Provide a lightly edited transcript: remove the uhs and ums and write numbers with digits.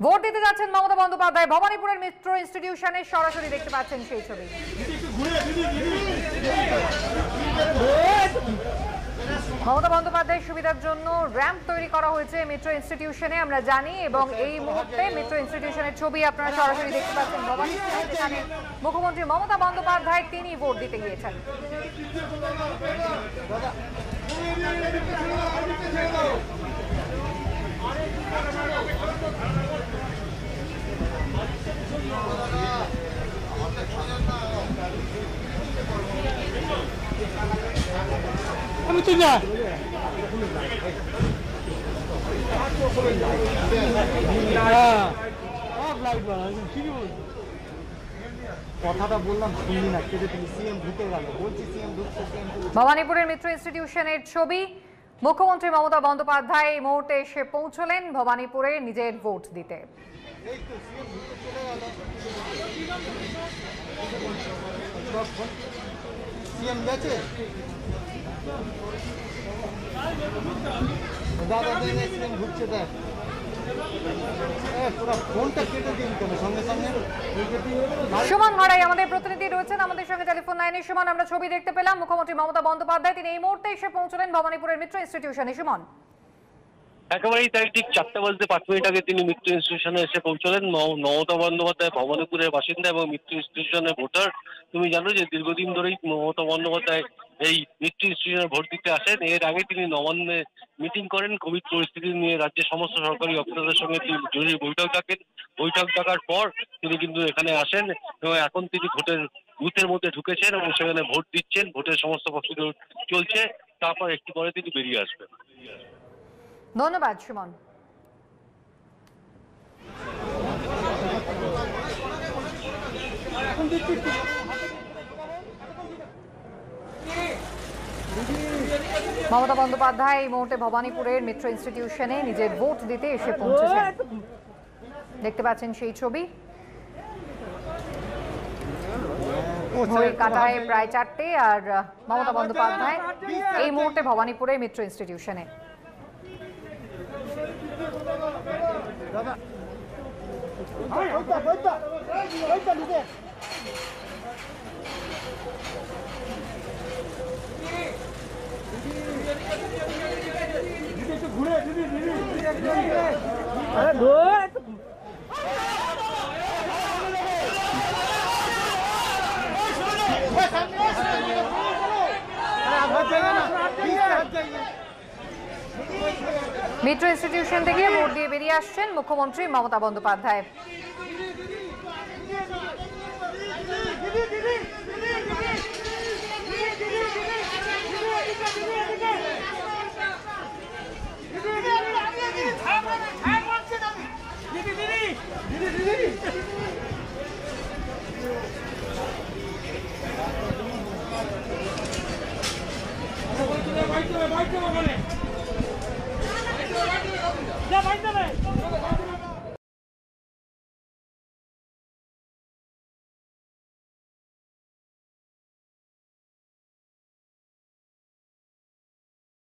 Vote দিতে যাচ্ছেন মমতা বন্দ্যোপাধ্যায় ভবানীপুরের মিত্র ইনস্টিটিউশনে সরাসরি দেখতে পাচ্ছেন সেই ছবি। মমতা বন্দ্যোপাধ্যায়ের সুবিধার জন্য র্যাম্প তৈরি করা হয়েছে মিত্র ইনস্টিটিউশনে আমরা জানি, এবং এই মুহূর্তে মিত্র ইনস্টিটিউশনের ছবি আপনারা সরাসরি দেখতে পাচ্ছেন ভবানীপুরে, যেখানে মুখ্যমন্ত্রী মমতা বন্দ্যোপাধ্যায় তিনি ভোট দিতে গিয়েছেন। আমি তো না কথাটা বললাম শুনলি না, কেটে তুমি সিএম ঢুকে গেল, বলছি সিএম ঢুকছে। ভবানীপুরের মিত্র ইনস্টিটিউশনের ছবি, মুখ্যমন্ত্রী মমতা বন্দ্যোপাধ্যায় এই মুহূর্তে এসে পৌঁছলেন ভবানীপুরে নিজের ভোট দিতে। সিএম গেছে দাদা দিনে সিএম ঢুকছে, দেখ ফোনটা কেটে দিন কেন সঙ্গে সঙ্গে। সুমন ঘড়াই আমাদের প্রতিনিধি রয়েছেন আমাদের সঙ্গে টেলিফোন লাইনে। সুমন, আমরা ছবি দেখতে পেলাম মুখ্যমন্ত্রী মমতা বন্দ্যোপাধ্যায় তিনি এই মুহূর্তে এসে পৌঁছলেন ভবানীপুরের মিত্র ইনস্টিটিউশনে। সুমন, একেবারেই তাই, ঠিক 4টা বাজতে 5 মিনিট আগে তিনি মিত্র ইনস্টিটিউশনে এসে পৌঁছলেন। মমতা বন্দ্যোপাধ্যায় ভবানীপুরের বাসিন্দা এবং মিত্র ইনস্টিটিউশনের ভোটার। তুমি জানো যে দীর্ঘদিন ধরেই মমতা বন্দ্যোপাধ্যায় এই মিত্র ইনস্টিটিউশনে ভোট দিতে আসেন। এর আগে তিনি নবান্নে মিটিং করেন, কোভিড পরিস্থিতি নিয়ে রাজ্যের সমস্ত সরকারি অফিসারদের সঙ্গে তিনি জরুরি বৈঠক ডাকার পর তিনি কিন্তু এখানে আসেন এবং এখন তিনি ভোটের বুথের মধ্যে ঢুকেছেন এবং সেখানে ভোট দিচ্ছেন। ভোটের সমস্ত প্রস্তুতি চলছে, তারপর একটু পরে তিনি বেরিয়ে আসবেন। ধন্যবাদ সুমন। মমতা বন্দ্যোপাধ্যায় এই মুহূর্তে ভবানীপুরের মিত্র ইনস্টিটিউশনে নিজের ভোট দিতে এসে পৌঁছেছেন, দেখতে পাচ্ছেন সেই ছবি। ঘড়ির কাঁটায় প্রায় 4টে, আর মমতা বন্দ্যোপাধ্যায় এই মুহূর্তে ভবানীপুরের মিত্র ইনস্টিটিউশনে। মিত্র ইনস্টিটিউশন থেকে ভোট দিয়ে বেরিয়ে আসছেন মুখ্যমন্ত্রী মমতা বন্দ্যোপাধ্যায়।